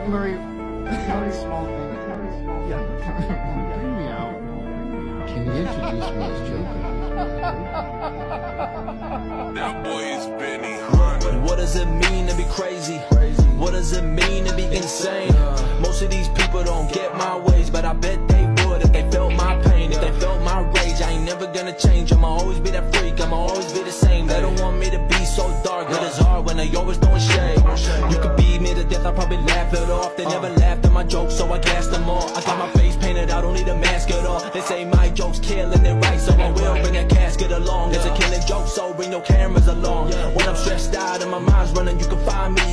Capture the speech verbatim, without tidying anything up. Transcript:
very, very small thing. Very small thing. Yeah. Bring me out. Can you introduce me as Joker? That boy is Benny Hunter. What does it mean to be crazy? What does it mean to be insane? Most of these people don't get my ways, but I bet they would if they felt my pain, if they felt my rage. I ain't never gonna change, I'ma always be that freak, I'ma always be the same. They don't want me to be so dark, but it's hard when they always throwing shade. You could beat me to death, I probably laugh it off. They never laughed at my jokes, so I gassed them all. I got my face painted, I don't need a mask at all. They say my jokes kill and they right, so I will bring that casket along. It's a killing joke, so bring your cameras along. When I'm stressed out and my mind's running, you can find me